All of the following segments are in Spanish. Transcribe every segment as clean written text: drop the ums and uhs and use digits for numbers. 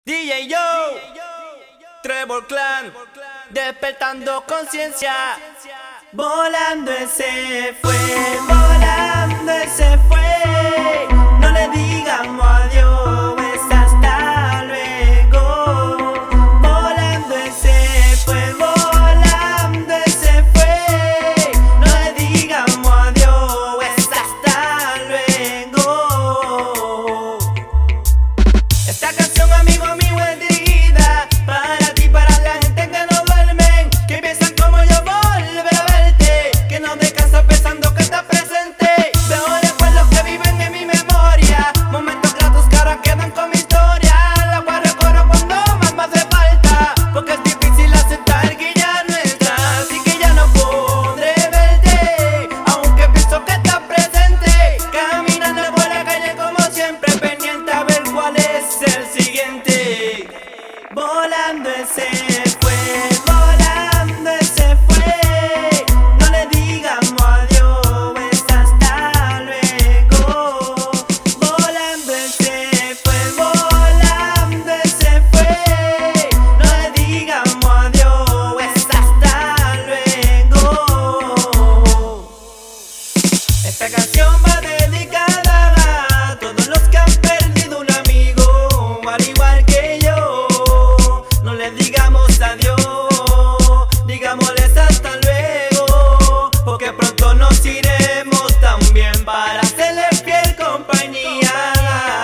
DJ Yo, Trevor Clan, despertando conciencia. Volando ese fue, volando ese fue. No le digamos adiós, es hasta luego. Volando ese fue, volando ese fue. No le digamos adiós, es hasta luego. Esta canción, amigo mío, es dirigida para ti, para la gente que no duermen, que piensan como yo volver a verte, que no descansa pensando que estás presente. Veo recuerdos que viven en mi memoria, momentos gratos que ahora quedan con mi historia, la cual recuerdo cuando más me hace falta, porque es difícil aceptar que ya no estás y que ya no podré verte, aunque pienso que estás presente, caminando por la calle como siempre, pendiente a ver cuál es el siguiente. Volando ese fue, volando ese fue. No le digamos adiós, es hasta luego. Volando ese fue, volando ese fue. No le digamos adiós, es hasta luego. Esta canción va dedicada a todos los que han perdido un amigo, al igual que yo. No les digamos adiós, digámosles hasta luego, porque pronto nos iremos también para hacerle fiel compañía.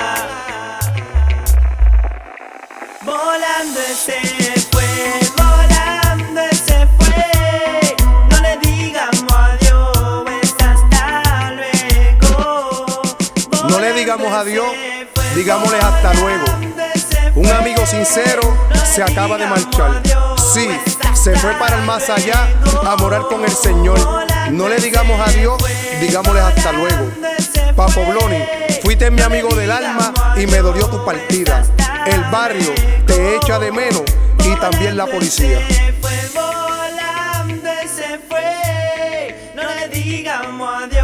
Volando ese fue, volando ese fue. No le digamos adiós, es hasta luego. No le digamos adiós, digámosle hasta luego. Un amigo sincero se acaba de marchar. Sí, se fue para el más allá a morar con el Señor. No le digamos adiós, digámosle hasta luego. Papo Bloni, fuiste mi amigo del alma y me dolió tu partida. El barrio te echa de menos y también la policía. Volando se fue, no le digamos adiós.